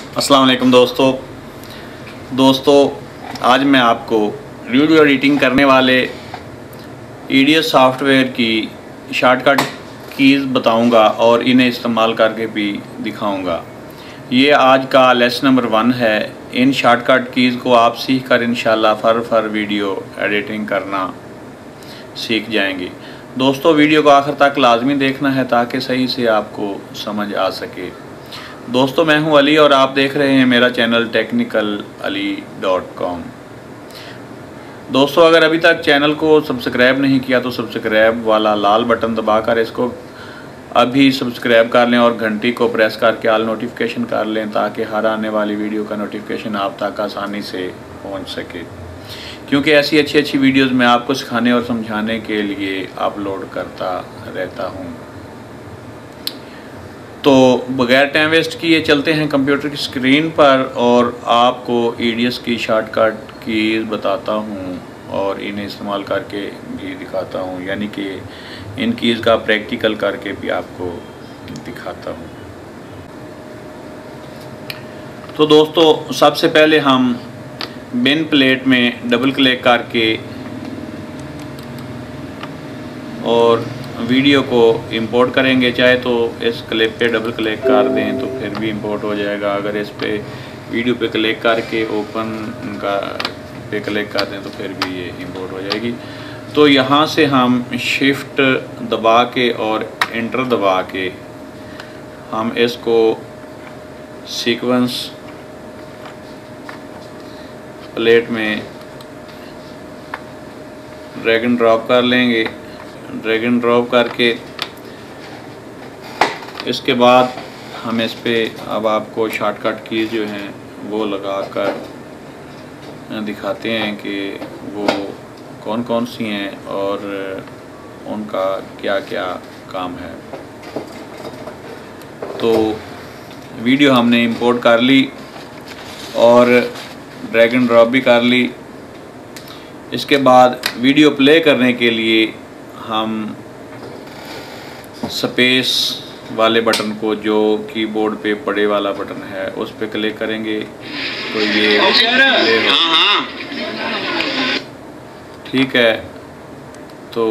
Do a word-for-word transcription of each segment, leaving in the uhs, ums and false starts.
अस्सलाम वालेकुम दोस्तों दोस्तों आज मैं आपको वीडियो एडिटिंग करने वाले ईडीएस सॉफ्टवेयर की शॉर्टकट कीज़ बताऊंगा और इन्हें इस्तेमाल करके भी दिखाऊंगा। ये आज का लेसन नंबर वन है। इन शॉर्टकट कीज़ को आप सीख कर इंशाल्लाह फर फर वीडियो एडिटिंग करना सीख जाएंगे। दोस्तों वीडियो को आखिर तक लाजमी देखना है ताकि सही से आपको समझ आ सके। दोस्तों मैं हूं अली और आप देख रहे हैं मेरा channel technical Ali dot com. दोस्तों अगर अभी तक चैनल को सब्सक्राइब नहीं किया तो सब्सक्राइब वाला लाल बटन दबाकर इसको अभी सब्सक्राइब कर लें और घंटी को प्रेस करके ऑल नोटिफिकेशन कर लें ताकि हर आने वाली वीडियो का नोटिफिकेशन आप तक आसानी से पहुंच सके, क्योंकि ऐसी अच्छी अच्छी वीडियोस मैं आपको सिखाने और समझाने के लिए अपलोड करता रहता हूं। तो बगैर टाइम वेस्ट किए चलते हैं कंप्यूटर की स्क्रीन पर और आपको ईडीएस की शॉर्टकट कीज़ बताता हूं और इन्हें इस्तेमाल करके भी दिखाता हूं, यानी कि इन कीज़ का प्रैक्टिकल करके भी आपको दिखाता हूं। तो दोस्तों सबसे पहले हम बिन प्लेट में डबल क्लिक करके और वीडियो को इंपोर्ट करेंगे। चाहे तो इस क्लिप पे डबल क्लिक कर दें तो फिर भी इंपोर्ट हो जाएगा। अगर इस पे वीडियो पे क्लिक करके ओपन का पे क्लिक कर दें तो फिर भी ये इंपोर्ट हो जाएगी। तो यहाँ से हम शिफ्ट दबा के और एंटर दबा के हम इसको सीक्वेंस प्लेट में ड्रैग एंड ड्रॉप कर लेंगे। ड्रैग एंड ड्रॉप करके इसके बाद हम इस पे अब आपको शॉर्टकट कीज़ जो हैं वो लगा कर दिखाते हैं कि वो कौन कौन सी हैं और उनका क्या क्या काम है। तो वीडियो हमने इंपोर्ट कर ली और ड्रैग एंड ड्रॉप भी कर ली। इसके बाद वीडियो प्ले करने के लिए हम स्पेस वाले बटन को, जो कीबोर्ड पे पड़े वाला बटन है, उस पे क्लिक करेंगे तो ये प्ले हो। ठीक है, तो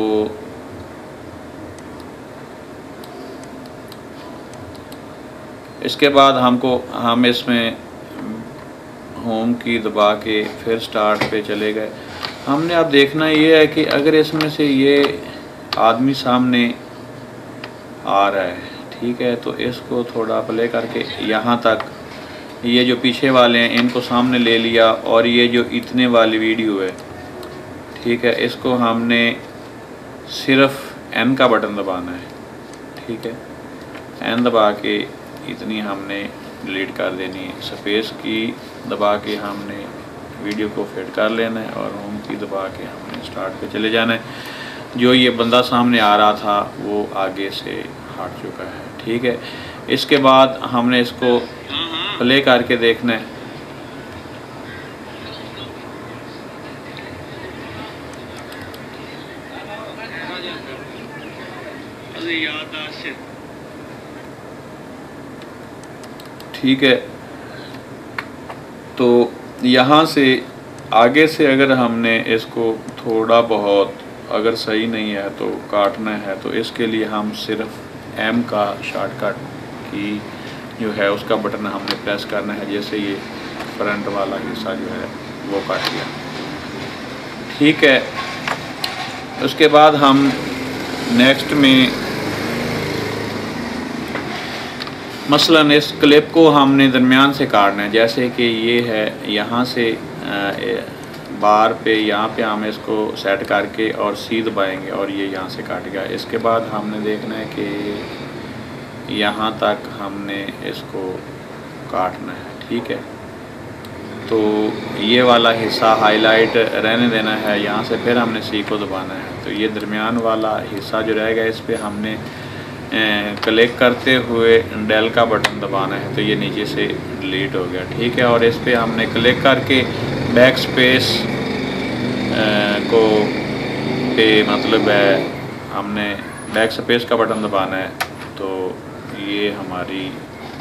इसके बाद हमको हम इसमें होम की दबा के फिर स्टार्ट पे चले गए। हमने अब देखना ये है कि अगर इसमें से ये आदमी सामने आ रहा है, ठीक है, तो इसको थोड़ा प्ले करके यहाँ तक ये जो पीछे वाले हैं इनको सामने ले लिया और ये जो इतने वाली वीडियो है, ठीक है, इसको हमने सिर्फ एन का बटन दबाना है। ठीक है, एन दबा के इतनी हमने डिलीट कर देनी है। स्पेस की दबा के हमने वीडियो को फिट कर लेना है और होम की दबा के हमने स्टार्ट पे चले जाना है। जो ये बंदा सामने आ रहा था वो आगे से हट चुका है। ठीक है, इसके बाद हमने इसको प्ले करके देखना है। ठीक है, तो यहाँ से आगे से अगर हमने इसको थोड़ा बहुत अगर सही नहीं है तो काटना है, तो इसके लिए हम सिर्फ एम का शॉर्टकट की जो है उसका बटन हमने प्रेस करना है। जैसे ये फ्रंट वाला हिस्सा जो है वो काट दिया। ठीक है, उसके बाद हम नेक्स्ट में मसलन इस क्लिप को हमने दरमियान से काटना है। जैसे कि ये है, यहाँ से बार पे यहाँ पे हम इसको सेट करके और सी दबाएंगे और ये यहाँ से काट गया। इसके बाद हमने देखना है कि यहाँ तक हमने इसको काटना है। ठीक है, तो ये वाला हिस्सा हाईलाइट रहने देना है। यहाँ से फिर हमने सी को दबाना है। तो ये दरमियान वाला हिस्सा जो रहेगा इस पर हमने क्लिक करते हुए डेल का बटन दबाना है, तो ये नीचे से डिलीट हो गया। ठीक है, और इस पर हमने क्लिक करके बैक स्पेस को पे मतलब है हमने बैक स्पेस का बटन दबाना है। तो ये हमारी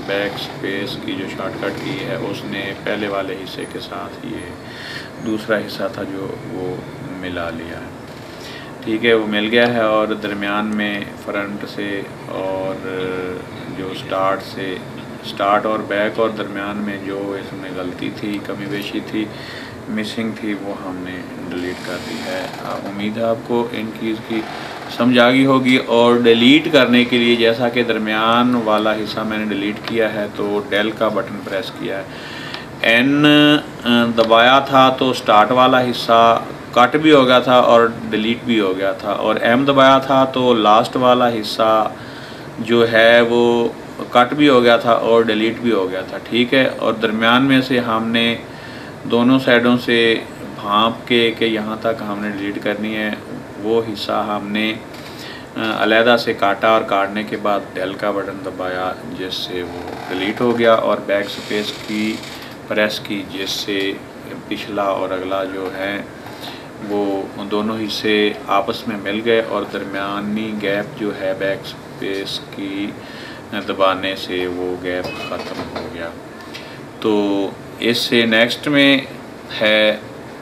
बैक स्पेस की जो शॉर्टकट की है उसने पहले वाले हिस्से के साथ ये दूसरा हिस्सा था जो वो मिला लिया है। ठीक है, वो मिल गया है। और दरमियान में फ्रंट से और जो स्टार्ट से स्टार्ट और बैक और दरमियान में जो इसमें गलती थी, कमी बेशी थी, मिसिंग थी, वो हमने डिलीट कर दी है। उम्मीद है आपको इन कीज़ की समझ आ गई होगी। और डिलीट करने के लिए जैसा कि दरमियान वाला हिस्सा मैंने डिलीट किया है तो डेल का बटन प्रेस किया है। एन दबाया था तो स्टार्ट वाला हिस्सा कट भी हो गया था और डिलीट भी हो गया था, और एम दबाया था तो लास्ट वाला हिस्सा जो है वो कट भी हो गया था और डिलीट भी हो गया था। ठीक है, और दरमियान में से हमने दोनों साइडों से भांप के कि यहाँ तक हमने डिलीट करनी है, वो हिस्सा हमने अलहदा से काटा और काटने के बाद डेल का बटन दबाया जिससे वो डिलीट हो गया, और बैक स्पेस की प्रेस की जिससे पिछला और अगला जो है वो दोनों हिस्से आपस में मिल गए और दरमियानी गैप जो है बैक स्पेस की दबाने से वो गैप ख़त्म हो गया। तो इससे नेक्स्ट में है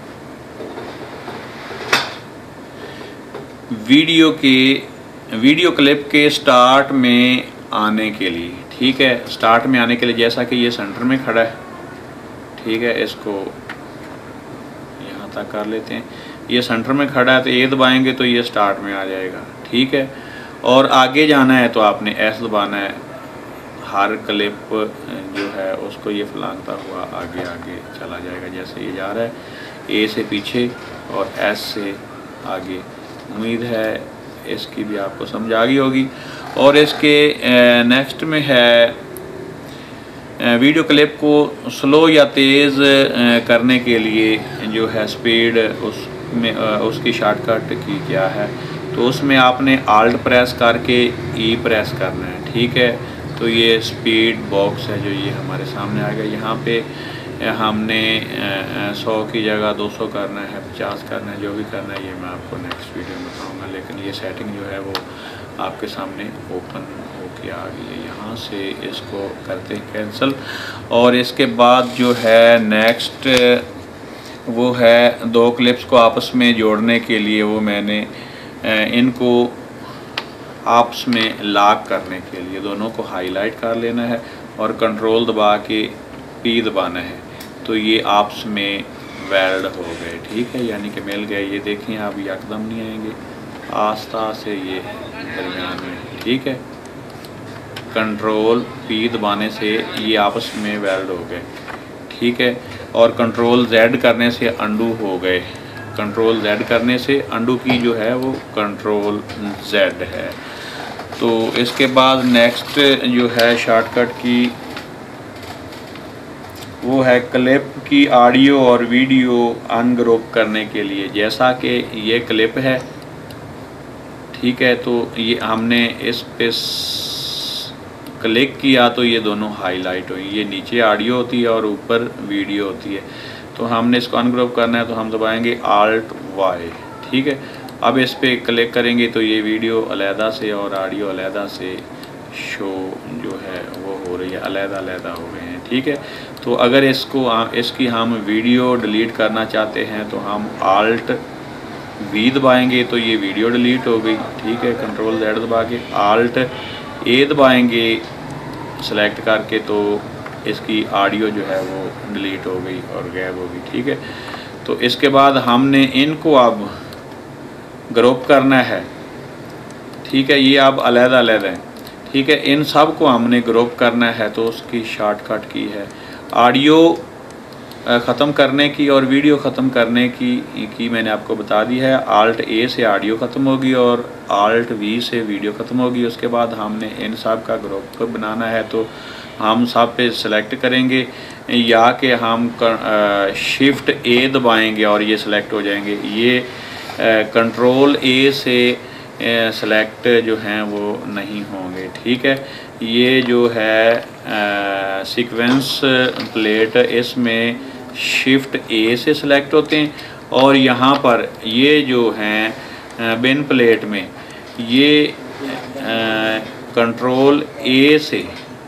वीडियो के वीडियो क्लिप के स्टार्ट में आने के लिए। ठीक है, स्टार्ट में आने के लिए जैसा कि ये सेंटर में खड़ा है, ठीक है, इसको यहाँ तक कर लेते हैं। ये सेंटर में खड़ा है तो ये दबाएंगे तो ये स्टार्ट में आ जाएगा। ठीक है, और आगे जाना है तो आपने एस दबाना है। हर क्लिप जो है उसको ये फलांगता हुआ आगे आगे चला जाएगा जैसे ये जा रहा है, ए से पीछे और एस से आगे। उम्मीद है इसकी भी आपको समझ आ गई होगी। और इसके नेक्स्ट में है वीडियो क्लिप को स्लो या तेज़ करने के लिए जो है स्पीड, उसमें उसकी शॉर्टकट की क्या है, तो उसमें आपने आल्ट प्रेस करके ई प्रेस करना है। ठीक है, तो ये स्पीड बॉक्स है जो ये हमारे सामने आ गया। यहाँ पे हमने सौ की जगह दो सौ करना है, पचास करना है, जो भी करना है ये मैं आपको नेक्स्ट वीडियो में बताऊँगा। लेकिन ये सेटिंग जो है वो आपके सामने ओपन होके आ गई है। यहाँ से इसको करते हैं कैंसिल। और इसके बाद जो है नेक्स्ट वो है दो क्लिप्स को आपस में जोड़ने के लिए वो मैंने इनको आपस में लॉक करने के लिए दोनों को हाईलाइट कर लेना है और कंट्रोल दबा के पी दबाना है, तो ये आपस में वेल्ड हो गए। ठीक है, यानी कि मिल गए। ये देखें आप यकदम नहीं आएंगे, आस्ता से ये दरमियान में। ठीक है, कंट्रोल पी दबाने से ये आपस में वेल्ड हो गए। ठीक है, और कंट्रोल जेड करने से अंडू हो गए। कंट्रोल जेड करने से अंडू की जो है वो कंट्रोल जेड है। तो इसके बाद नेक्स्ट जो है शॉर्टकट की वो है क्लिप की ऑडियो और वीडियो अनग्रुप करने के लिए। जैसा कि ये क्लिप है, ठीक है, तो ये हमने इस पे क्लिक किया तो ये दोनों हाईलाइट हुई। ये नीचे ऑडियो होती है और ऊपर वीडियो होती है। तो हमने इसको अनग्रुप करना है तो हम दबाएंगे आल्ट वाई। ठीक है, अब इस पर क्लिक करेंगे तो ये वीडियो अलहदा से और ऑडियो अलहदा से शो जो है वो हो रही है, अलहदा अलहदा हो गए हैं। ठीक है, तो अगर इसको इसकी हम वीडियो डिलीट करना चाहते हैं तो हम आल्ट वी दबाएंगे तो ये वीडियो डिलीट हो गई। ठीक है, कंट्रोल जेड दबा के आल्ट ए दबाएंगे सेलेक्ट करके तो इसकी ऑडियो जो है वो डिलीट हो गई और गायब हो गई। ठीक है, तो इसके बाद हमने इनको अब ग्रुप करना है। ठीक है, ये अब अलहदा अलहदा है। ठीक है, इन सब को हमने ग्रुप करना है तो उसकी शॉर्टकट की है ऑडियो ख़त्म करने की और वीडियो ख़त्म करने की की मैंने आपको बता दी है। आल्ट ए से ऑडियो ख़त्म होगी और आल्ट वी से वीडियो ख़त्म होगी। उसके बाद हमने इन सब का ग्रुप बनाना है तो हम सब पे सेलेक्ट करेंगे या कि हम शिफ्ट ए दबाएंगे और ये सिलेक्ट हो जाएंगे। ये कंट्रोल ए से सेलेक्ट जो हैं वो नहीं होंगे। ठीक है, ये जो है सीक्वेंस प्लेट इसमें शिफ्ट ए से सिलेक्ट होते हैं और यहाँ पर ये जो हैं बिन प्लेट में ये कंट्रोल ए से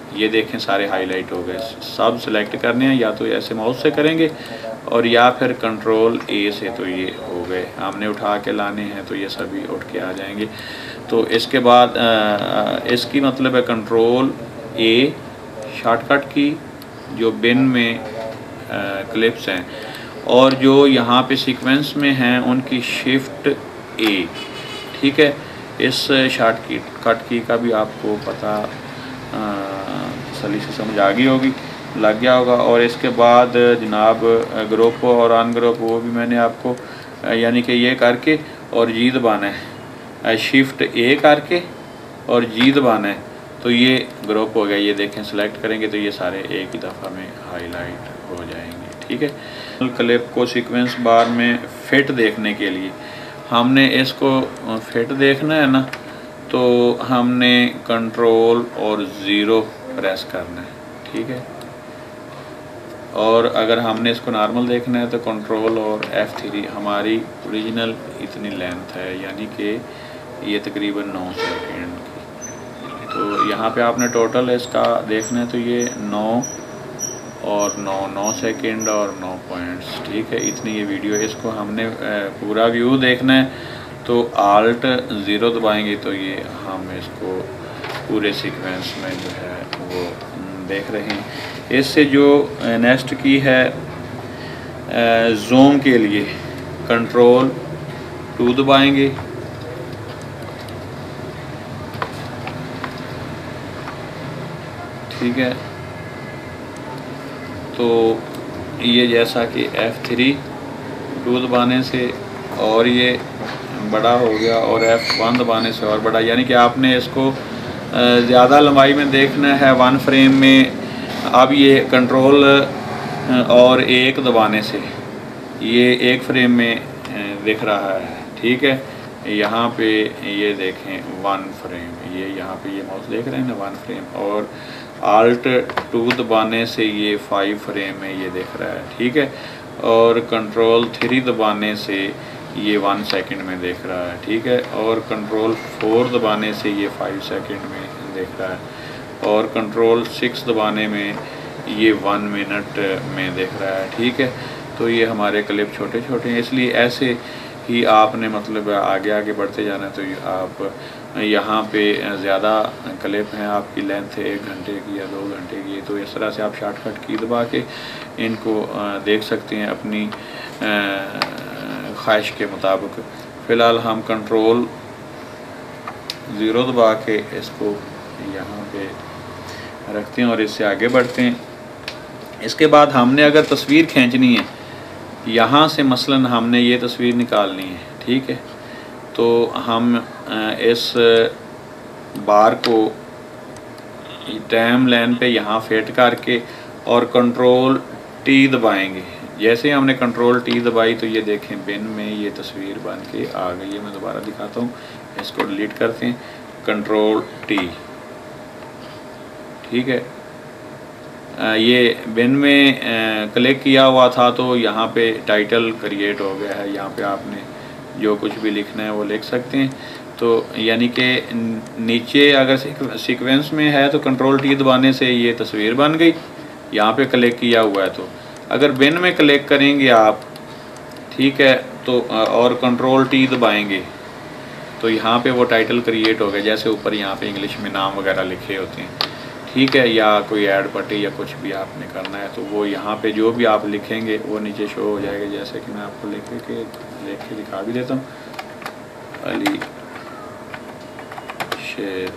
ये देखें सारे हाईलाइट हो गए। सब सिलेक्ट करने हैं, या तो ऐसे माउस से करेंगे और या फिर कंट्रोल ए से, तो ये हो गए। हमने उठा के लाने हैं तो ये सभी उठ के आ जाएंगे। तो इसके बाद आ, इसकी मतलब है कंट्रोल ए शॉर्टकट की, जो बिन में क्लिप्स हैं, और जो यहाँ पे सीक्वेंस में हैं उनकी शिफ्ट ए। ठीक है, इस शॉर्ट की कट की का भी आपको पता सली से समझ आ गई होगी, लग गया होगा। और इसके बाद जनाब ग्रुप और अन ग्रुप, वो भी मैंने आपको यानी कि ये करके और जी दबाना है, शिफ्ट ए करके और जी दबाना है, तो ये ग्रुप हो गया। ये देखें सिलेक्ट करेंगे तो ये सारे एक ही दफ़ा में हाईलाइट हो जाएंगे। ठीक है, क्लिप को सीक्वेंस बार में फिट देखने के लिए हमने इसको फिट देखना है ना, तो हमने कंट्रोल और ज़ीरो प्रेस करना है। ठीक है, और अगर हमने इसको नॉर्मल देखना है तो कंट्रोल और एफ थ्री। हमारी ओरिजिनल इतनी लेंथ है, यानी कि ये तकरीबन नौ सेकेंड की। तो यहाँ पे आपने टोटल इसका देखना है, तो ये नौ और नौ नौ सेकेंड और नौ पॉइंट्स। ठीक है, इतनी ये वीडियो है। इसको हमने पूरा व्यू देखना है तो आल्ट ज़ीरो दबाएंगे, तो ये हम इसको पूरे सीक्वेंस में जो है वो देख रहे हैं। इससे जो नेक्स्ट की है जूम के लिए कंट्रोल टू दबाएंगे, ठीक है। तो ये जैसा कि एफ थ्री टू दबाने से और ये बड़ा हो गया, और एफ वन दबाने से और बड़ा, यानी कि आपने इसको ज़्यादा लंबाई में देखना है वन फ्रेम में। अब ये कंट्रोल और एक दबाने से ये एक फ्रेम में दिख रहा है। ठीक है, यहाँ पे ये देखें वन फ्रेम, ये यहाँ पे ये माउस देख रहे हैं ना, वन फ्रेम। और आल्ट टू दबाने से ये फाइव फ्रेम में ये दिख रहा है। ठीक है, और कंट्रोल थ्री दबाने से ये वन सेकंड में देख रहा है। ठीक है, और कंट्रोल फोर दबाने से ये फाइव सेकंड में देख रहा है, और कंट्रोल सिक्स दबाने में ये वन मिनट में देख रहा है। ठीक है, तो ये हमारे क्लिप छोटे छोटे हैं, इसलिए ऐसे ही आपने मतलब आगे आगे बढ़ते जाना है। तो आप यहाँ पे ज़्यादा क्लिप हैं, आपकी लेंथ है एक घंटे की या दो घंटे की, तो इस तरह से आप शॉर्टकट की दबा के इनको देख सकते हैं अपनी ख्वाहिश के मुताबिक। फ़िलहाल हम कंट्रोल ज़ीरो दबा के इसको यहाँ पे रखते हैं और इससे आगे बढ़ते हैं। इसके बाद हमने अगर तस्वीर खींचनी है, यहाँ से मसलन हमने ये तस्वीर निकालनी है। ठीक है, तो हम इस बार को टाइम लाइन पे यहाँ फिट करके और कंट्रोल टी दबाएंगे। जैसे हमने कंट्रोल टी दबाई तो ये देखें बिन में ये तस्वीर बन के आ गई है। मैं दोबारा दिखाता हूँ, इसको डिलीट करते हैं, कंट्रोल टी। ठीक है, आ, ये बिन में आ, क्लिक किया हुआ था तो यहाँ पे टाइटल क्रिएट हो गया है। यहाँ पे आपने जो कुछ भी लिखना है वो लिख सकते हैं। तो यानी कि नीचे अगर सीक्वेंस में है तो कंट्रोल टी दबाने से ये तस्वीर बन गई, यहाँ पे क्लिक किया हुआ है। तो अगर बिन में क्लिक करेंगे आप, ठीक है, तो और कंट्रोल टी दबाएंगे तो यहाँ पे वो टाइटल क्रिएट हो गया, जैसे ऊपर यहाँ पे इंग्लिश में नाम वगैरह लिखे होते हैं। ठीक है, या कोई ऐड पट्टी या कुछ भी आपने करना है तो वो यहाँ पे जो भी आप लिखेंगे वो नीचे शो हो जाएगा। जैसे कि मैं आपको लिख के लिख के दिखा भी देता हूँ, अली शेर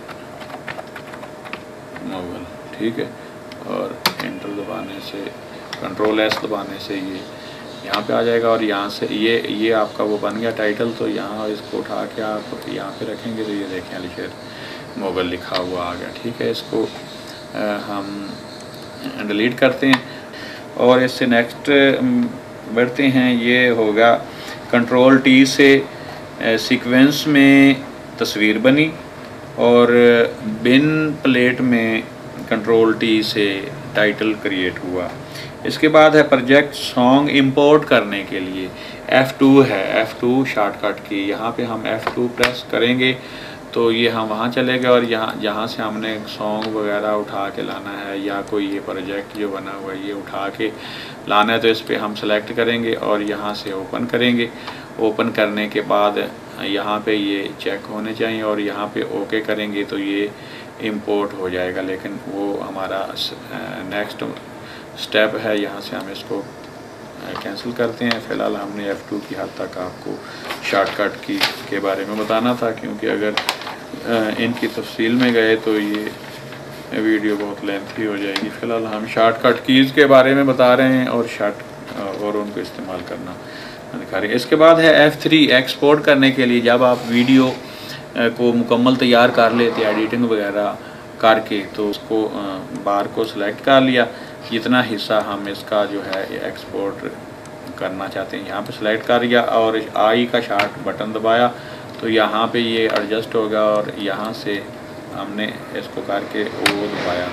मुगल। ठीक है, और एंटर दबाने से, कंट्रोल एस दबाने से ये यहाँ पे आ जाएगा, और यहाँ से ये ये आपका वो बन गया टाइटल। तो यहाँ इसको उठा के आप यहाँ पे रखेंगे तो ये देखें अली शेर मुगल लिखा हुआ आ गया। ठीक है, इसको आ, हम डिलीट करते हैं और इससे नेक्स्ट बढ़ते हैं। ये होगा कंट्रोल टी से सीक्वेंस में तस्वीर बनी, और बिन प्लेट में कंट्रोल टी से टाइटल क्रिएट हुआ। इसके बाद है प्रोजेक्ट सॉन्ग इंपोर्ट करने के लिए एफ़ टू है, एफ़ टू शॉर्टकट की। यहाँ पे हम एफ़ टू प्रेस करेंगे तो ये हम वहाँ चले गए और यहाँ जहाँ से हमने सॉन्ग वगैरह उठा के लाना है या कोई ये प्रोजेक्ट जो बना हुआ है ये उठा के लाना है, तो इस पर हम सेलेक्ट करेंगे और यहाँ से ओपन करेंगे। ओपन करने के बाद यहाँ पे ये चेक होने चाहिए और यहाँ पे ओके करेंगे तो ये इंपोर्ट हो जाएगा। लेकिन वो हमारा नेक्स्ट स्टेप है, यहाँ से हम इसको कैंसिल करते हैं। फ़िलहाल हमने एफ़ टू की हद तक आपको शॉर्टकट की के बारे में बताना था, क्योंकि अगर इनकी तफसील में गए तो ये वीडियो बहुत लेंथी हो जाएगी। फ़िलहाल हम शॉर्टकट कीज़ के बारे में बता रहे हैं और शॉर्ट और उनको इस्तेमाल करना दिखा रहे हैं। इसके बाद है एफ़ थ्री एक्सपोर्ट करने के लिए। जब आप वीडियो को मुकम्मल तैयार कर लेते एडिटिंग वगैरह करके, तो उसको बार को सिलेक्ट कर लिया, जितना हिस्सा हम इसका जो है एक्सपोर्ट करना चाहते हैं यहाँ पे सिलेक्ट कर लिया और आई का शार्ट बटन दबाया तो यहाँ पे ये एडजस्ट होगा और यहाँ से हमने इसको करके वो दबाया।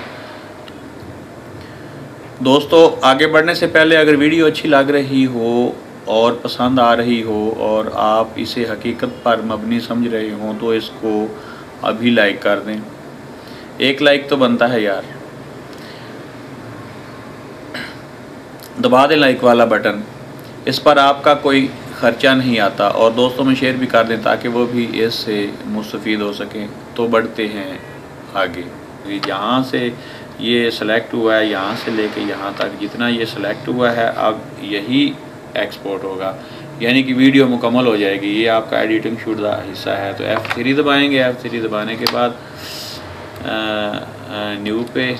दोस्तों आगे बढ़ने से पहले अगर वीडियो अच्छी लग रही हो और पसंद आ रही हो और आप इसे हकीकत पर मबनी समझ रहे हो तो इसको अभी लाइक कर दें। एक लाइक तो बनता है यार, दबा दें लाइक वाला बटन। इस पर आपका कोई ख़र्चा नहीं आता और दोस्तों में शेयर भी कर दें ताकि वो भी इससे मुस्तफ़ीद हो सकें। तो बढ़ते हैं आगे। यहाँ से ये सिलेक्ट हुआ है, यहाँ से लेके यहाँ तक जितना ये सिलेक्ट हुआ है अब यही एक्सपोर्ट होगा, यानी कि वीडियो मुकम्मल हो जाएगी। ये आपका एडिटिंग शुदा हिस्सा है। तो एफ़ थ्री दबाएँगे। एफ़ थ्री दबाने के बाद न्यू पे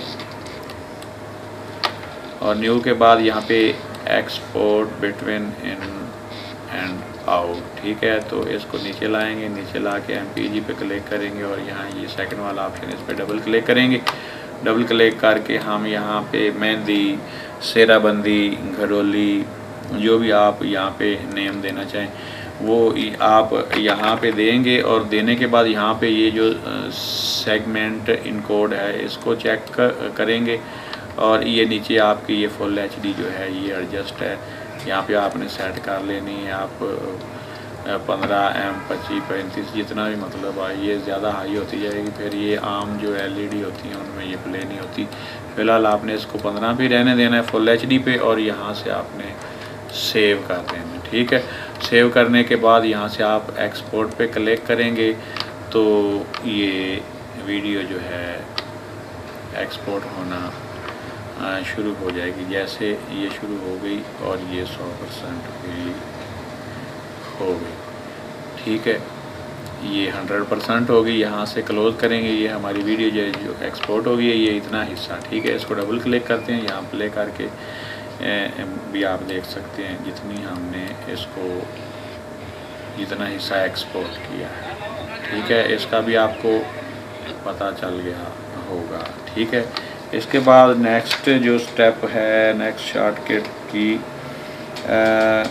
और न्यू के बाद यहाँ पे export between in and out, ठीक है। तो इसको नीचे लाएंगे, नीचे ला के एम पी जी पे क्लिक करेंगे और यहाँ ये सेकंड वाला ऑप्शन इस पर डबल क्लिक करेंगे। डबल क्लिक करके हम यहाँ पे मेहंदी, सेराबंदी, घड़ोली, जो भी आप यहाँ पे नेम देना चाहें वो आप यहाँ पे देंगे और देने के बाद यहाँ पे ये जो सेगमेंट इनकोड है इसको चेक कर, करेंगे और ये नीचे आपकी ये फुल एच डी जो है ये एडजस्ट है, यहाँ पे आपने सेट कर लेनी है। आप पंद्रह एम पच्चीस पैंतीस जितना भी मतलब है, ये ज़्यादा हाई होती जाएगी। फिर ये आम जो एल ई डी होती हैं उनमें ये प्ले नहीं होती। फ़िलहाल आपने इसको पंद्रह पे रहने देना है फुल एच डी पे और यहाँ से आपने सेव कर देना है, ठीक है। सेव करने के बाद यहाँ से आप एक्सपोर्ट पे क्लिक करेंगे तो ये वीडियो जो है एक्सपोर्ट होना शुरू हो जाएगी। जैसे ये शुरू हो गई और ये सौ परसेंट भी हो गई, ठीक है। ये हंड्रेड परसेंट हो गई। यहाँ से क्लोज़ करेंगे। ये हमारी वीडियो जो जो एक्सपोर्ट हो गई है ये इतना हिस्सा, ठीक है। इसको डबल क्लिक करते हैं, यहाँ प्ले करके भी आप देख सकते हैं जितनी हमने इसको जितना हिस्सा एक्सपोर्ट किया है, ठीक है। इसका भी आपको पता चल गया होगा, ठीक है। इसके बाद नेक्स्ट जो स्टेप है नेक्स्ट शॉर्टकट की आ,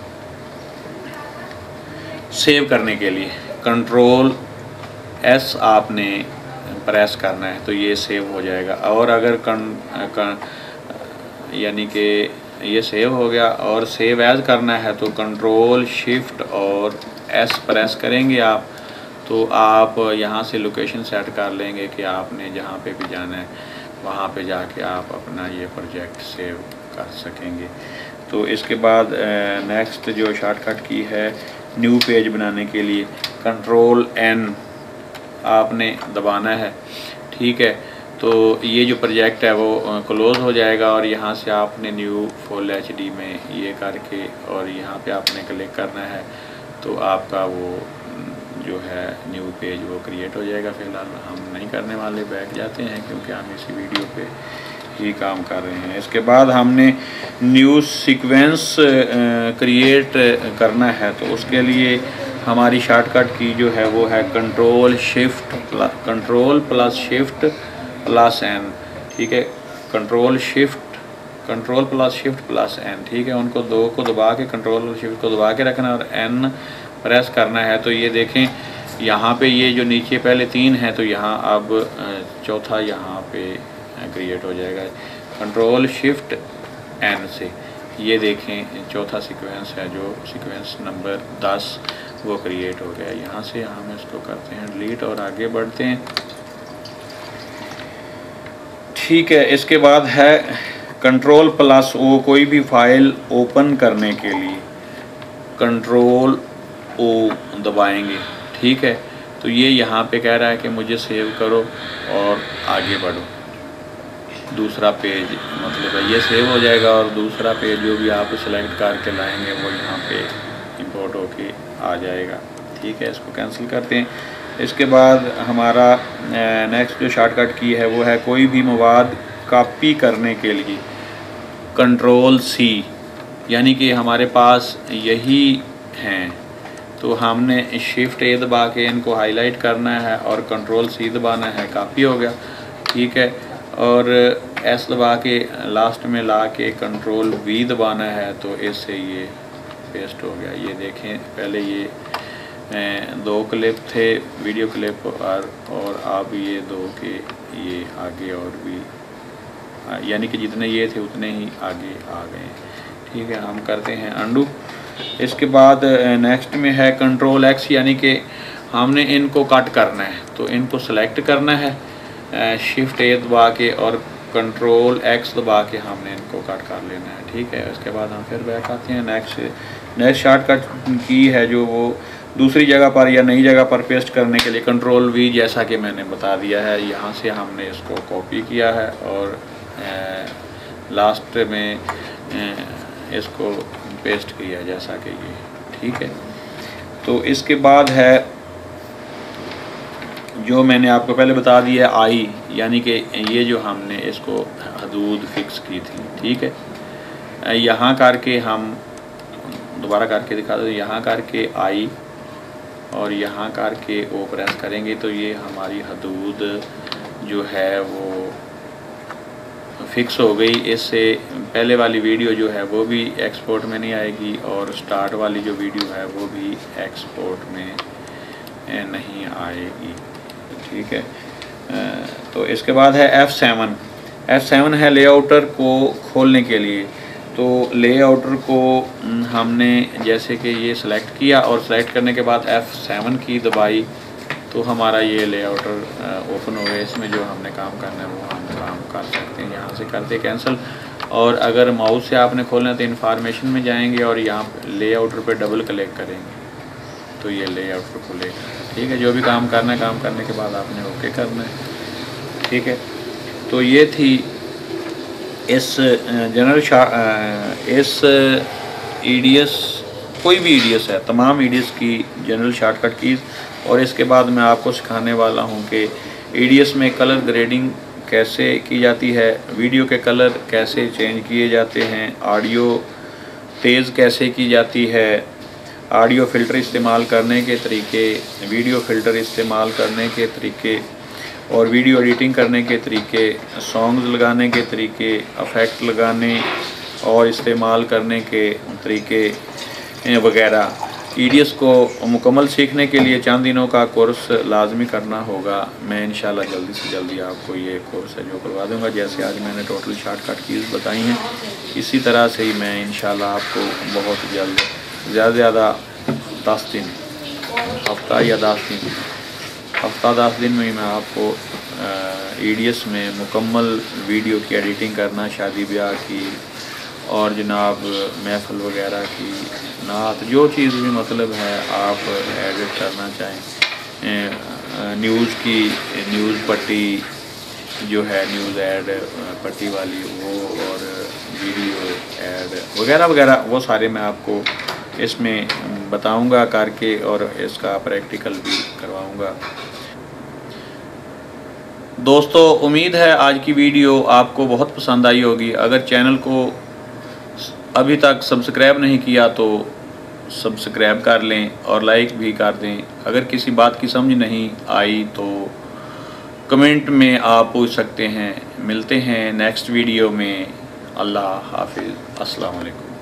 सेव करने के लिए कंट्रोल एस आपने प्रेस करना है तो ये सेव हो जाएगा। और अगर कन, कन यानी कि ये सेव हो गया और सेव एज करना है तो कंट्रोल शिफ्ट और एस प्रेस करेंगे आप, तो आप यहाँ से लोकेशन सेट कर लेंगे कि आपने जहाँ पे भी जाना है वहाँ पे जाके आप अपना ये प्रोजेक्ट सेव कर सकेंगे। तो इसके बाद नेक्स्ट जो शॉर्टकट की है न्यू पेज बनाने के लिए कंट्रोल एन आपने दबाना है, ठीक है। तो ये जो प्रोजेक्ट है वो क्लोज़ हो जाएगा और यहाँ से आपने न्यू फुल एच डी में ये करके और यहाँ पे आपने क्लिक करना है तो आपका वो जो है न्यू पेज वो क्रिएट हो जाएगा। फ़िलहाल हम नहीं करने वाले, बैठ जाते हैं क्योंकि हम इसी वीडियो पे ही काम कर रहे हैं। इसके बाद हमने न्यू सीक्वेंस क्रिएट करना है तो उसके लिए हमारी शॉर्टकट की जो है वो है control shift control plus shift plus N, ठीक है। Control shift control plus shift plus N, ठीक है। उनको दो को दबा के कंट्रोल और शिफ्ट को दबा के रखना और एन प्रेस करना है। तो ये देखें यहाँ पे ये जो नीचे पहले तीन है तो यहाँ अब चौथा यहाँ पे क्रिएट हो जाएगा कंट्रोल शिफ्ट एन से। ये देखें चौथा सीक्वेंस है जो सीक्वेंस नंबर दस वो क्रिएट हो गया। यहाँ से हम इसको करते हैं डिलीट और आगे बढ़ते हैं। ठीक है, इसके बाद है कंट्रोल प्लस ओ, कोई भी फाइल ओपन करने के लिए कंट्रोल ओ दबाएंगे। ठीक है, तो ये यहाँ पे कह रहा है कि मुझे सेव करो और आगे बढ़ो। दूसरा पेज मतलब है ये सेव हो जाएगा और दूसरा पेज जो भी आप सेलेक्ट करके लाएंगे वो यहाँ पे इंपोर्ट होके आ जाएगा। ठीक है, इसको कैंसिल करते हैं। इसके बाद हमारा नेक्स्ट जो शॉर्टकट की है वो है कोई भी मवाद कॉपी करने के लिए कंट्रोल सी, यानी कि हमारे पास यही हैं तो हमने शिफ्ट ए दबा के इनको हाईलाइट करना है और कंट्रोल सी दबाना है, कॉपी हो गया। ठीक है, और एस दबा के लास्ट में ला के कंट्रोल वी दबाना है तो इससे ये पेस्ट हो गया। ये देखें, पहले ये दो क्लिप थे वीडियो क्लिप और और अब ये दो के ये आगे और भी, यानी कि जितने ये थे उतने ही आगे आ गए। ठीक है, हम करते हैं अंडू। इसके बाद नेक्स्ट में है कंट्रोल एक्स, यानी कि हमने इनको कट करना है तो इनको सेलेक्ट करना है शिफ्ट ए दबा के और कंट्रोल एक्स दबा के हमने इनको कट कर लेना है। ठीक है, उसके बाद हम फिर बैक आते हैं। नेक्स्ट नेक्स्ट शॉर्टकट की है जो वो दूसरी जगह पर या नई जगह पर पेस्ट करने के लिए कंट्रोल वी, जैसा कि मैंने बता दिया है। यहाँ से हमने इसको कॉपी किया है और लास्ट में ए, इसको पेस्ट किया जैसा कि ये। ठीक है, तो इसके बाद है जो मैंने आपको पहले बता दिया आई, यानी कि ये जो हमने इसको हदूद फिक्स की थी। ठीक है, यहाँ करके हम दोबारा करके दिखा दो, यहाँ करके आई और यहाँ करके ओ प्रेस करेंगे तो ये हमारी हदूद जो है वो फिक्स हो गई। इससे पहले वाली वीडियो जो है वो भी एक्सपोर्ट में नहीं आएगी और स्टार्ट वाली जो वीडियो है वो भी एक्सपोर्ट में नहीं आएगी। ठीक है, तो इसके बाद है एफ़ सेवन। एफ़ सेवन है लेआउटर को खोलने के लिए। तो लेआउटर को हमने जैसे कि ये सिलेक्ट किया और सिलेक्ट करने के बाद एफ़ सेवन की दबाई तो हमारा ये लेआउटर ओपन हो गया। इसमें जो हमने काम करना है वो हम काम कर सकते हैं। यहाँ से करते कैंसिल, और अगर माउस से आपने खोलना है तो इन्फॉर्मेशन में जाएंगे और यहाँ लेआउटर पे डबल क्लिक करेंगे तो ये लेआउटर खुलेगा। ठीक है, जो भी काम करना है काम करने के बाद आपने ओके करना है। ठीक है, तो ये थी इस जनरल इस ई डी एस, कोई भी ई डी एस है, तमाम ई डी एस की जनरल शॉर्टकट कीज़। और इसके बाद मैं आपको सिखाने वाला हूँ कि ई डी एस में कलर ग्रेडिंग कैसे की जाती है, वीडियो के कलर कैसे चेंज किए जाते हैं, ऑडियो तेज़ कैसे की जाती है, ऑडियो फ़िल्टर इस्तेमाल करने के तरीके, वीडियो फ़िल्टर इस्तेमाल करने के तरीके और वीडियो एडिटिंग करने के तरीके, सॉन्ग्स लगाने के तरीके, इफ़ेक्ट लगाने और इस्तेमाल करने के तरीके वगैरह। ई डी एस को मुकम्मल सीखने के लिए चंद दिनों का कोर्स लाजमी करना होगा। मैं इंशाल्लाह जल्दी से जल्दी आपको ये कोर्स है जो करवा दूंगा। जैसे आज मैंने टोटल शॉर्टकट कीज़ बताई हैं, इसी तरह से ही मैं इंशाल्लाह आपको बहुत जल्द ज़्यादा से ज़्यादा दस दिन हफ्ता या दस दिन हफ्ता दस दिन में ही मैं आपको ई डी एस में मुकम्मल वीडियो की एडिटिंग करना, शादी ब्याह की और जनाब महफिल वगैरह की, नात, जो चीज़ भी मतलब है आप एडिट करना चाहें, न्यूज़ की न्यूज़ पट्टी जो है न्यूज़ ऐड पट्टी वाली वो, और वीडियो ऐड वगैरह वगैरह, वो सारे मैं आपको इसमें बताऊंगा करके और इसका प्रैक्टिकल भी करवाऊंगा। दोस्तों, उम्मीद है आज की वीडियो आपको बहुत पसंद आई होगी। अगर चैनल को अभी तक सब्सक्राइब नहीं किया तो सब्सक्राइब कर लें और लाइक भी कर दें। अगर किसी बात की समझ नहीं आई तो कमेंट में आप पूछ सकते हैं। मिलते हैं नेक्स्ट वीडियो में। अल्लाह हाफिज़। अस्सलाम वालेकुम।